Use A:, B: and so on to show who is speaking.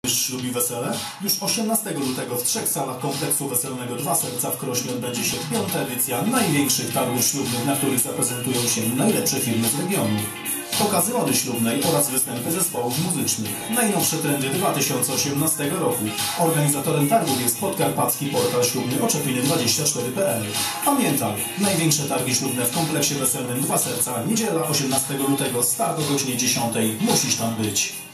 A: Ślub i wesele? Już 18 lutego w 3 salach kompleksu weselnego Dwa Serca w Krośnie odbędzie się 5. edycja największych targów ślubnych, na których zaprezentują się najlepsze firmy z regionu. Pokazy mody ślubnej oraz występy zespołów muzycznych. Najnowsze trendy 2018 roku. Organizatorem targów jest podkarpacki portal ślubny oczepiny24.pl. Pamiętaj, największe targi ślubne w kompleksie weselnym Dwa Serca, niedziela 18 lutego, start o godzinie 10. Musisz tam być.